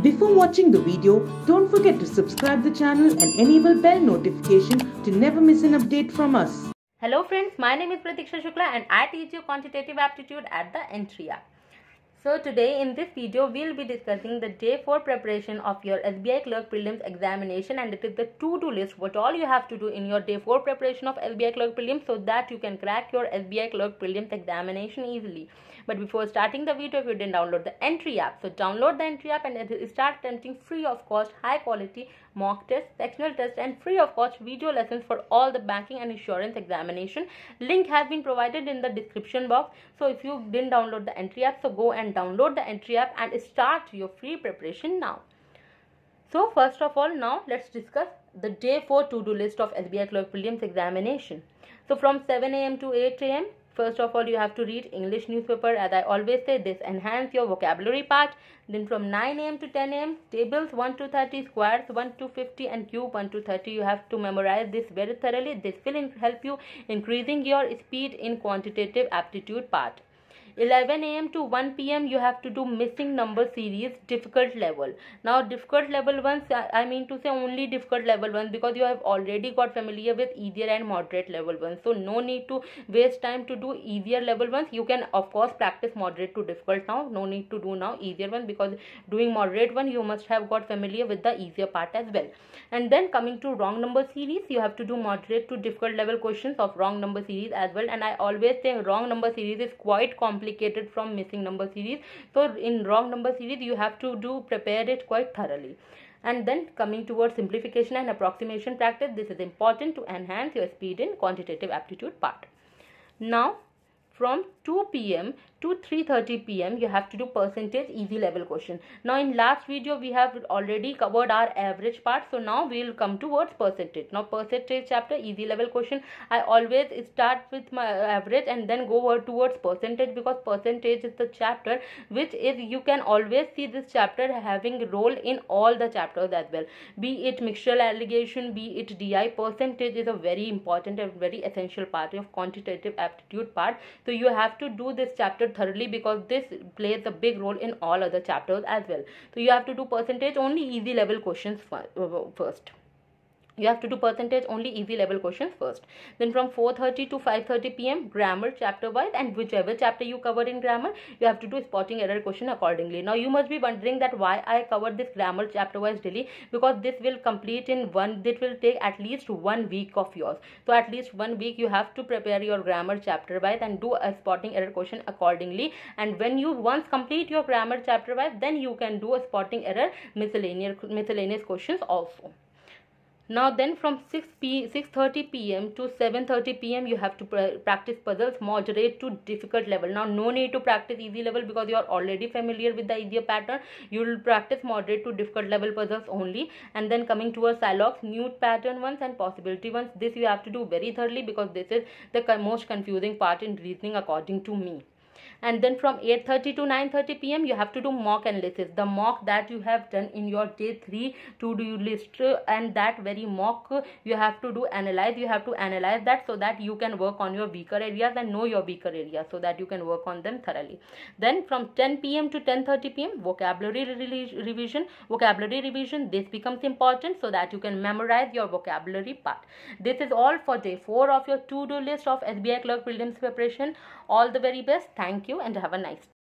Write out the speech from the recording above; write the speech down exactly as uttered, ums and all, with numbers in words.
Before watching the video, don't forget to subscribe the channel and enable bell notification to never miss an update from us. Hello friends, my name is Pratiksha Shukla and I teach you quantitative aptitude at the Entry app. So today in this video we'll be discussing the day four preparation of your S B I Clerk Prelims examination, and it is the to-do list, what all you have to do in your day four preparation of S B I Clerk Prelims so that you can crack your S B I Clerk Prelims examination easily. But before starting the video, if you didn't download the Entry app, so download the Entry app and start attempting free of cost, high quality mock tests, sectional tests and free of cost video lessons for all the banking and insurance examination. Link has been provided in the description box. So if you didn't download the Entry app, so go and download the Entry app and start your free preparation now. So first of all, now let's discuss the day four to-do list of S B I Clerk Prelims examination. So from seven A M to eight A M, first of all, you have to read English newspaper. As I always say, this enhance your vocabulary part. Then from nine A M to ten A M, tables one to thirty, squares one to fifty and cube one to thirty. You have to memorize this very thoroughly. This will help you increasing your speed in quantitative aptitude part. eleven A M to one P M you have to do missing number series difficult level. Now difficult level ones, I mean to say only difficult level ones, because you have already got familiar with easier and moderate level ones. So no need to waste time to do easier level ones. You can of course practice moderate to difficult now. No need to do now easier one, because doing moderate one you must have got familiar with the easier part as well. And then coming to wrong number series, you have to do moderate to difficult level questions of wrong number series as well. And I always say wrong number series is quite complicated from missing number series. So in wrong number series you have to do prepare it quite thoroughly. And then coming towards simplification and approximation practice, this is important to enhance your speed in quantitative aptitude part. Now from two P M to three thirty P M you have to do percentage easy level question. Now in last video we have already covered our average part, so now we will come towards percentage. Now percentage chapter easy level question, I always start with my average and then go towards percentage, because percentage is the chapter which is, you can always see this chapter having role in all the chapters as well, be it mixture allegation, be it D I. Percentage is a very important and very essential part of quantitative aptitude part. So you have to do this chapter thoroughly, because this plays a big role in all other chapters as well. So you have to do percentage only easy level questions first. You have to do percentage only easy level questions first. Then from four thirty to five thirty P M grammar chapter wise, and whichever chapter you cover in grammar you have to do spotting error question accordingly. Now you must be wondering that why I covered this grammar chapter wise daily, because this will complete in one, it will take at least one week of yours. So at least one week you have to prepare your grammar chapter wise and do a spotting error question accordingly. And when you once complete your grammar chapter wise, then you can do a spotting error miscellaneous miscellaneous questions also. Now then from six thirty P M to seven thirty P M you have to practice puzzles moderate to difficult level. Now no need to practice easy level, because you are already familiar with the easier pattern. You will practice moderate to difficult level puzzles only. And then coming towards dialogues, new pattern ones and possibility ones, this you have to do very thoroughly, because this is the most confusing part in reasoning according to me. And then from eight thirty to nine thirty P M you have to do mock analysis, the mock that you have done in your day three to-do list, and that very mock you have to do analyze. You have to analyze that so that you can work on your weaker areas and know your weaker areas, so that you can work on them thoroughly. Then from ten P M to ten thirty P M vocabulary revision. Vocabulary revision, this becomes important so that you can memorize your vocabulary part. This is all for day four of your to-do list of S B I Clerk Prelims preparation. All the very best. Thank you and have a nice day.